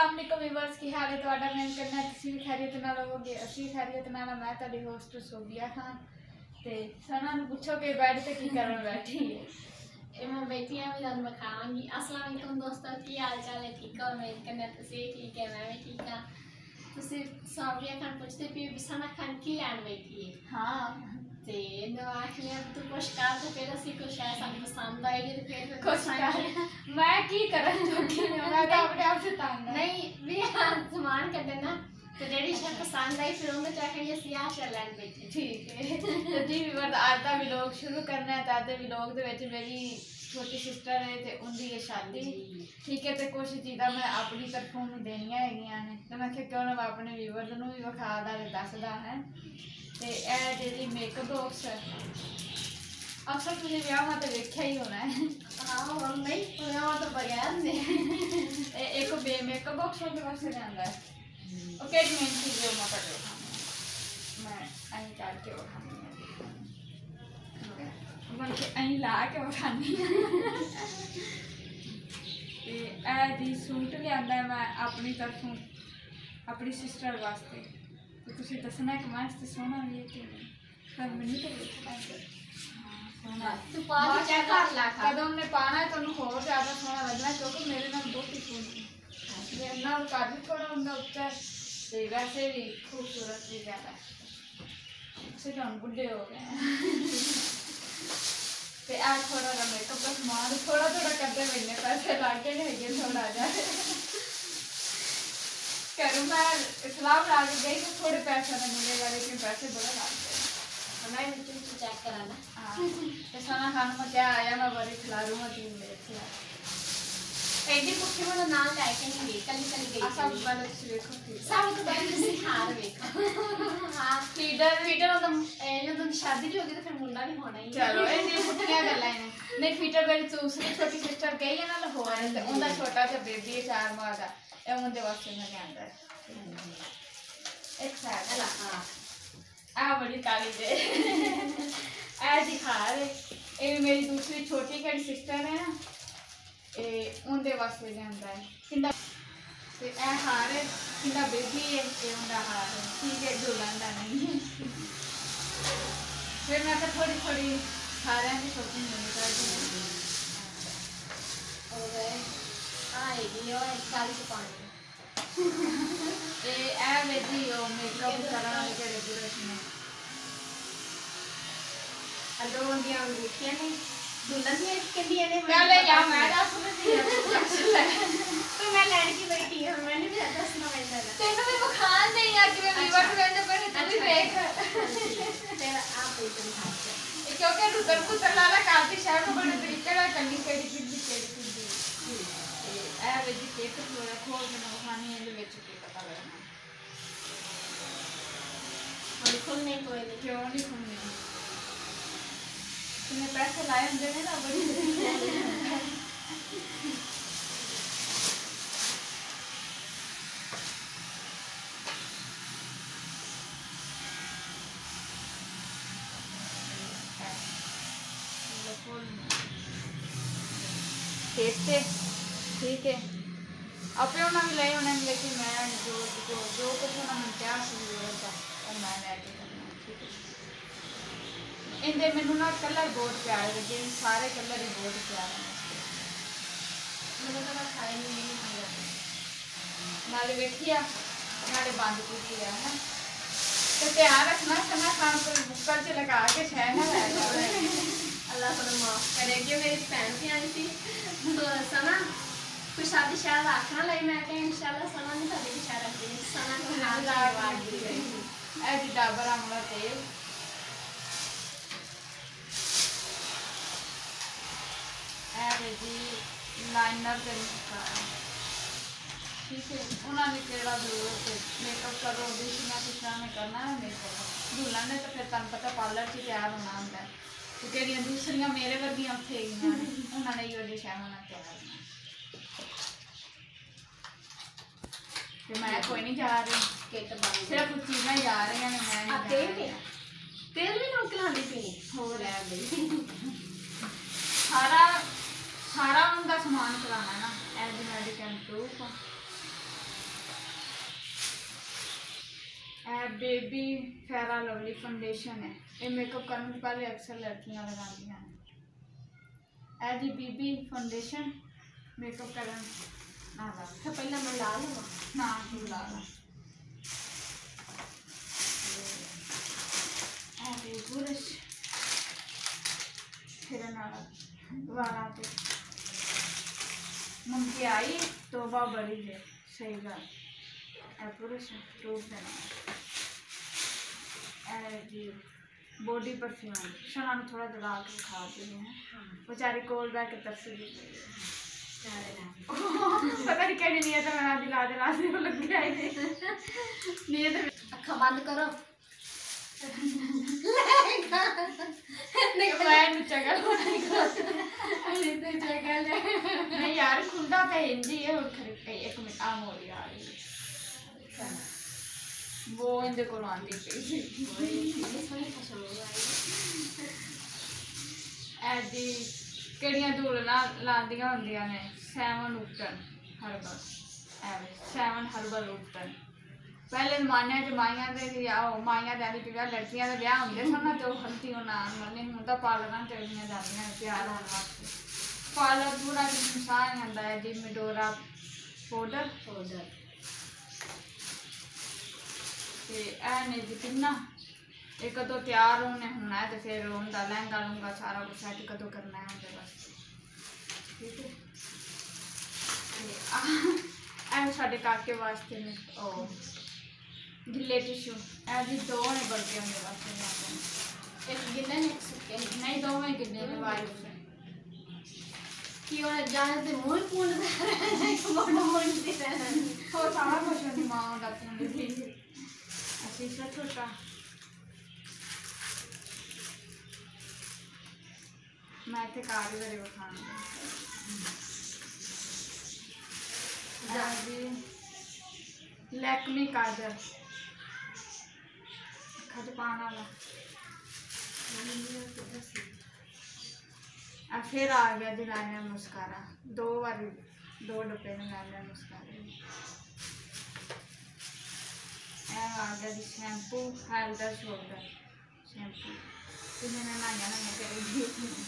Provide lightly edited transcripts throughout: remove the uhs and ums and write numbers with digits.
अस्सलाम वालेकुम व्यूअर्स, की हाल है ਤੁਹਾਡਾ? मैं करना ਤੁਸੀਂ भी खैरियत नाल होवोगे, ਅਸੀਂ खैरियत नाल। मैं ਤੁਹਾਡੀ होस्ट सोबिया खान ਤੇ सना ਨੂੰ ਪੁੱਛੋ ਕਿ ਬੈਠ ਤੇ ਕੀ ਕਰਨ बैठी है। ਇਹ ਮੈਂ ਬੈਠੀ ਆ, ਮੈਂ ਤੁਹਾਨੂੰ ਖਾਵਾਂਗੀ। अस्सलाम वालेकुम ਦੋਸਤੋ, ਕੀ ਹਾਲ ਚਾਲ ਹੈ? ਠੀਕ ਹੋ? ਮੈਂ ਕਰਨਾ ਤੁਸੀਂ ਠੀਕ ਹੈ, ਮੈਂ ਵੀ ਠੀਕ ਹਾਂ। ਤੁਸੀਂ ਸੋਬੀਆ ਖਾਨ ਪੁੱਛਦੇ ਪਏ ਵੀ ਸਨਾ ਖਾਨ ਕੀ ਲੈਣ ਬੈਠੀ ਹੈ। हाँ ਤੇ ਮੈਂ ਆਖਿਆ ਤੂੰ ਕੁਛ ਕਰ ਤੇ ਫਿਰ ਅਸੀਂ ਕੁਛ ਹੈ ਸਾਨੂੰ ਪਸੰਦ ਆਏਗੀ ਤੇ ਫਿਰ कुछ कर मैं की करन जोगी मैं तो अपने आप से तंग नहीं भी सामान कढ़ना तो जेडी शे पसंद आई फिर उन्हें चाहे ये सियाह शे लैन बैठे। ठीक है तो जी व्यूअर्स, आज का व्लॉग शुरू करना है। तो आज व्लॉग दे विच मेरी छोटी सिस्टर है ते उनकी है शादी, ठीक है। तो कुछ चीज़ां मैं अपनी तरफों देनियां हैगियां ने, तो मैं क्यों ना अपने व्यूअर्स नूं भी विखादा ते दसदा है। ते ए जेहड़ी मेकअप बॉक्स है अक्सर तुझे ब्याह तो देखा ही होना है। हाँ हम नहीं ब्याह तो बगैर ने एक बे मेकअप बॉक्स होने वास्ते लिया है। ओके मेन चीज़ जो मैं कर मैं अं करके उठानी बल्कि अं ला के उठानी जी सूट लिया मैं अपनी तरफों अपनी सिस्टर वास्ते। तो तुम दसना कमेंट्स से सोहना भी है कि नहीं, पर मैंने तो कदम ने पाना है तो होर ज़्यादा सोहना लगना, क्योंकि मेरे नाल बहुत ही सोहनी मेरे नाल कद भी थोड़ा होंगे उच्चा ते वैसे भी खूबसूरत भी ज़्यादा उसे तो हम बुढ़े हो गए हैं। ते आ थोड़ा सा मेकअप का समान थोड़ा थोड़ा करते महीने पैसे लाके नहीं थोड़ा जाए करूँ मैं सलाह बना के गई तो थोड़े पैसा नहीं मिलेगा, लेकिन पैसे बड़ा लागते हमें तुम चेक कराना। हाँ तो सना खान में क्या आया, मैं बड़ी खिलाड़ू में तीन मेरे खिला एडी पुट्ठी में नाल लेके नहीं गई, कल गई सब पहले देखो सब तो पहले सिहार देखो। हाँ फीडर तो जब शादी भी होगी तो फिर मुंडा भी होना ही। चलो ये पुट्ठियां गल्लां ने नहीं। फीडर मेरी दूसरी छोटी सिस्टर गई है ना लाहौर, ते उनका छोटा सा बेबी है 4 माह का, ये उनके वास्ते मैं कहंदा एक साइड हां आ बड़ी काली दे आ दिखा रे। ये मेरी दूसरी छोटी कड़ी सिस्टर है ना, ए उनके वास्ते लियांदा है किंदा ते ए हार है किंदा बेबी है, ये उनका हार है, ठीक है दुल्हन दा नहीं। फिर मैं तो थोड़ी थोड़ी सारे की शॉपिंग नहीं करती और आएगी और एक काली से पानी ए बेटी ओ मेकअप करने वाले के डेकोरेशन है अदो उनकी अंगूठियां ने दुल्हन ने कहती ने पहले या मैं दस नहीं तो मैं लड़की बैठी हूं, मैंने भी दसना पैंदा है तेरे में बखान नहीं आ कि मैं वीवर करने पर तू भी देख तेरा आप इतनी खास है क्योंकि रुदर को लाला काफी शहर को बड़े तरीके से करनी केड़ी ए बेटी केक थोड़ा खोल के ना खानी है, ये बेच के पता लगना और खुलने कोई नहीं, क्यों नहीं खुलनी तुमने पैसे लाए होंगे ना बड़ी टेस्टे ठीक है अपने उन्होंने भी ले उन्होंने, लेकिन मैं जो जो जो कुछ उन्होंने क्या जरूरत है मैं लैके करना, ठीक है। इनके मैनू ना कलर बहुत प्यारे लगे, सारे कलर ही बहुत प्यारे हैं। मैंने तो खाए नहीं नाले वेखिया नाले बंद की है ना, तो ध्यान रखना सना खान पर बुक्कर च लगा के शह ना लै अल्लाह को माफ करेगी। मेरी भैन भी आई थी तो सना कुछ शादी शायद आखना लगी, मैं कहा इंशाल्लाह सना ने शादी की शायद रख दी सना को हाथ दी गई ऐसी डाबर आमला तेल ऐ जी लाइनर के ठीक है। उन्होंने केड़ा जरूरत है मेकअप करो दूसरा किसी ने करना है मेकअप, दुल्हन ने तो फिर तुम पता पार्लर से तैयार होना होंगे, तो केड़ियां दूसरियां मेरे वर्गियां उत्थे गई उन्होंने यो जी शह होना तैयार होना। तो मैं कोई नहीं जा रही, सिर्फ चीज़ा ही जा रही हैं, मैं तेल भी नमक लानी पी हो रहा है सारा सारा उनका सामान चलाना है ना, as medical proof baby fair lovely foundation है, ये मेकअप करने से पहले अक्सर लड़कियां लगाती हैं। ए जी बीबी फाउंडेशन मेकअप करने ना ला तो पहले मैं ला लूँ ना तू ला ला ए ब्रश फिर ना वाला तो मुमकी आई तो बा बड़ी है सही बात ए ब्रश टूट देना जी बॉडी परफ्यूम शना में थोड़ा दबा के खा देते हैं बेचारी कोल बैग के तरफ से पता नहीं क्या नहीं था मैं दिला दिला से वो लग गया नहीं तो अखा बंद करो नहीं यार खुलता तो हिंदी है और खरीद एक मिनट आम हो रही यार वो इनके को आती ऐसी केड़ियां धूल लांदियां होंदियां ने सैवन उपटन हर्बल सैवन हर्बल उपटन पहले जमाने च माइयां दे माइयां दैनी पिया लड़कियां दे ब्याह होंदे सन ना तो हल्दी होना मतलब हुण तां पार्लरां चलियां जांदियां प्यार होने वास्ते पार्लर पूरा इंसान आंदा है जी मिडोरा पाउडर ते ने जी किन्ना ये कदों तैयार होने होना है तो फिर उनका लहंगा लूंगा सारा कुछ सेट कदों करना है उनके वास्ते ठीक है ऐ साडे काके वास्ते ने ओ गिले टिश्यू ऐ जी दो ने बल्कि उनके वास्ते एक गिले ने एक सुक्के नहीं दो में गिले ने वाइफ से कि और जाने ते मुंह पूंड दे एक मोटा मुंड दे हो सारा कुछ उनकी मां दा पूंड दी ऐसे छोटा मैं इतने कार करी खाना लैक्मी काजल खत पाना वाला फिर आ गया जी लाइनर मस्कारा दो डब्बे में लाइनर मस्कारे आ गया जी शैम्पू हेल्डर शोल्डर शैम्पू इन्हें नहाया ना मैं करेगी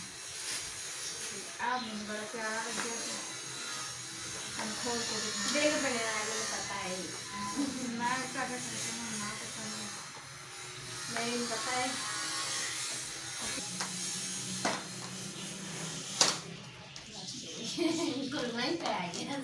आप मुझे बड़ा प्यारा लग गया था हम खोल के देख बने मुझे पता है मैं क्या कर सकती हूँ ना पसंद नहीं पता है कुर्बानी पे आ गया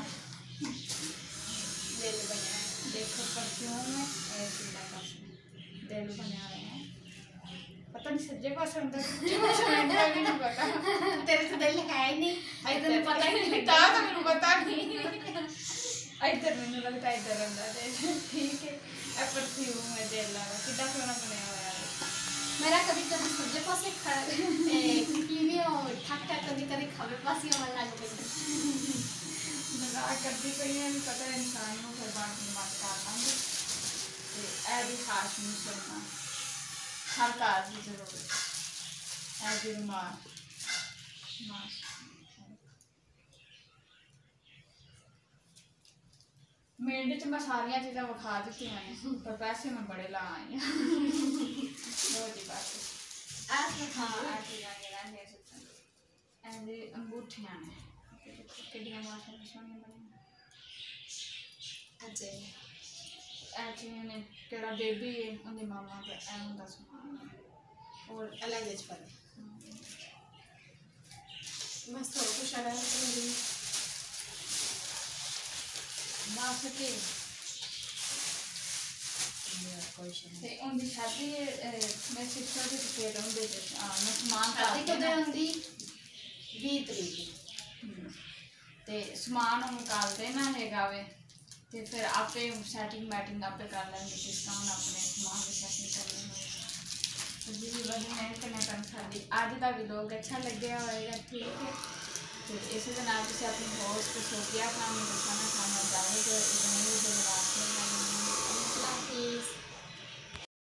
दिल बना देखो परफ्यूम में दिल बने हुए हैं पता नहीं सज्जे पास अंदर नहीं पता तेरे से दिल है ही नहीं इधर पता ही नहीं था तो मेरे पता नहीं इधर मैंने लगता है इधर अंदर ठीक है ए परफ्यूम में दिल लगा कितना सोना बनाया हुआ है मेरा कभी कभी सज्जे पास कीवी और ठक ठक कभी कभी खबे पास ही मन लग गई मजाक करती पई है पता है इंसान को फिर बात में बात कर लांगे ते ए भी खास नहीं सुनना हर कार की जरूरत है जी रुमाल मेरे च मैं सारिया चीज़ा विखा दी पर पैसे मैं बड़े ला आई अंगूठियां ने केड़ा बेबी है उनकी मामा का ऐसा समान और अलग एज पर मस्त हो कुछ अलग बस के ते उनकी शादी मेरे सिस्टर के फिर उनके मैं समान शादी कदे होंदी 20 तरीक ते समान निकालते ना हैगा वे ते फिर आपे सेटिंग मैटिंग आपे कर लेंगे डिस्काउंट अपने समान की सेटिंग कर लेंगे तो जी वही मैं कन्या कर साडी आज का व्लॉग अच्छा लगे होएगा ठीक है तो इसी के नाल तुसी अपनी होस्ट सोफिया खान ने खाना खाना जाओगे तो इतने ही